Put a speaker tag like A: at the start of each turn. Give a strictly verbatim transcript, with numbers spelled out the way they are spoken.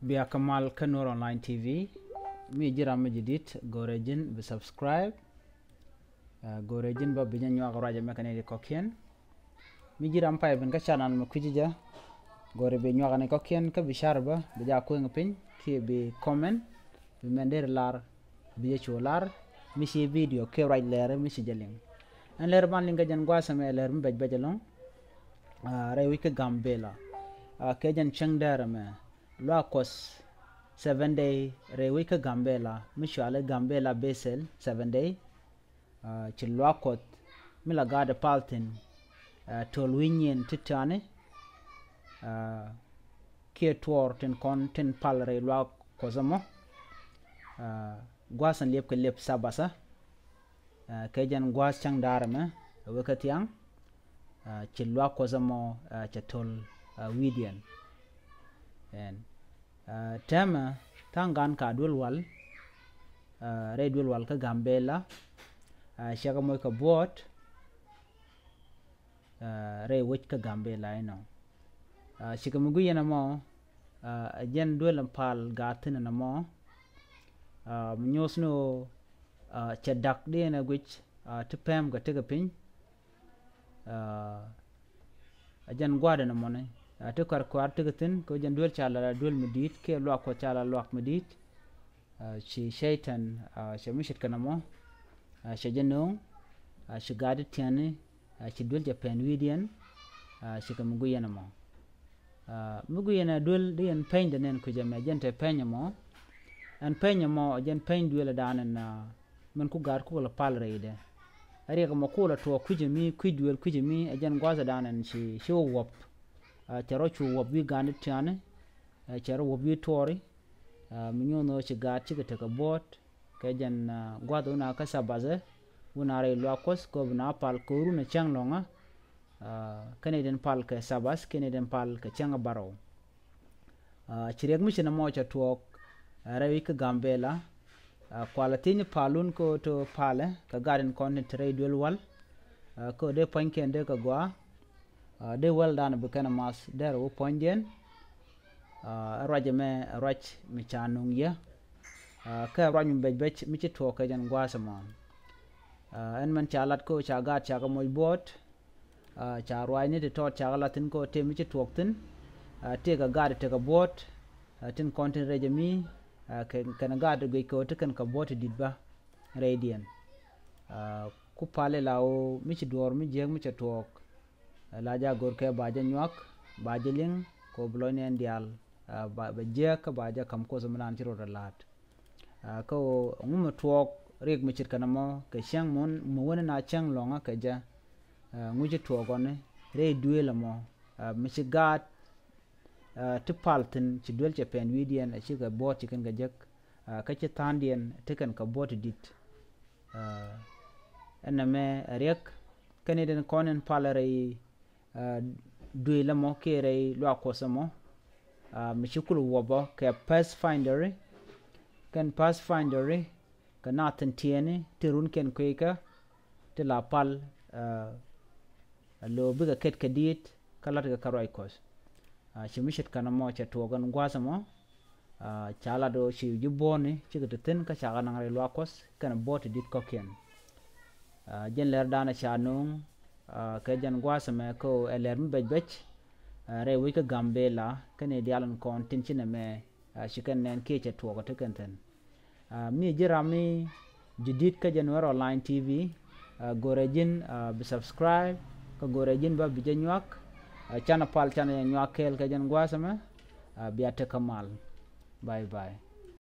A: Biya Kamal Kanur Online T V. Mi jira mi jidit gorejin be subscribe. Uh, gorejin ba bijan nyo agaraja mekane di kokien. Mi jira mpa ben ka channel mo kujija. Gore be nyo agane kokien ka bisharba bija ko ngapin ki be comment be mender lar bija cholar mi si video ke right lere mi si jaling. An lere ban linga jan gwa same lere mi bej bejalong. Uh, re wike gambella. Uh, ke jan chengdara me. Luakos seven day rewika gambella mishale gambella basel seven day uh, ci luakot mila gade paltin uh, tol winyen titane uh, ke tor ten kon ten palre luakozamo uh, gwasan lep ke lep sabasa uh, kejan gwas chang darame wekatiang uh, ci luakozamo uh, ci tol uh, widian and Uh, tema tangan ka dul wal uh, re dul wal ka gambella uh, shaga moy ka bot uh, re wich ka gambella ino uh, shika mugu yana mo uh, jen dul pal gatin na mo uh, mnyosno uh, chadak de na gwich uh, tepem ga tega pin uh, jen gwada na mo ne te kar kwar tegatin ko jan duel chala duel medit ke lo ko chala lo medit shi shaitan shi mishit kanamo shi jeno shi gadi tiane shi duel japan widian shi ka mugu yana mo mugu yana duel dien pain den ko jame jente penya mo an penya mo jan pain duel danan man ku gar ko la pal reide ari ko mo ko la to kujimi ku duel kujimi jan gwaza danan shi shi wop charo chu wop wi ganit tiane charo wop wi tori minyo no chi gaat chi ka bot ke jan gwado na ka sabaze una re luakos ko na pal ko ru na chang longa Canadian pal ke sabas Canadian pal ke chang baro chirek mi chena mo cha tuok re wi ka gambella quality ni palun ko to pale ka garden content re dual wal ko de panken de ka gwa Uh, they well done because mas there wo poindien uh, raja me rach mi chanung ya uh, ka raj mi bej bej mi chito ka jan gwa samon uh, en man chalat ko cha gaat cha ka moy bot uh, cha rwai ni to cha latin ko te mi chito tin uh, te ka gaat te ka bot uh, tin content raja mi uh, ka kana gaat go ko te kan ka bot didba radian uh, ku pale lawo mi chi dor mi jeg mi chito laja gorke baja nyak baja ling ko blone ndial uh, ba je ka baja kam ko zamanan tiro lat uh, ko ngum tuok rek mi chit kana mo ke shang mon mo wona na chang longa ka ja uh, nguji tuogone re duela mo uh, mi chi gaat uh, ti paltin chi duel che pen widian a chi ga bot chi kan ga jek uh, ka chi tandien te kan ka bot dit uh, ename rek Canadian konen palare Uh, duela mo kere lo akosamo uh, mishukul wobo ke pathfinder kan pathfinder ka naten tiene tirun ken kweka te la pal uh, lo biga ket kadit kalat ga karoy kos uh, shimishit kanamo cha togan gwasamo uh, chala do shi jubone chigeten ka chaga nangare lo akos kan bot dit kokien uh, jen ler dana chanung Uh, ke jan gwasame ko eler mi bej bej uh, re wika gambella kane dialan kon tinchine me uh, shikan nen ke che tuoko tekenten uh, mi jirami jidit ka January Online T V uh, gorejin uh, bi subscribe ko gorejin ba bi janyak uh, chana pal chana nyak kel ke jan gwasame uh, biate kamal bye bye.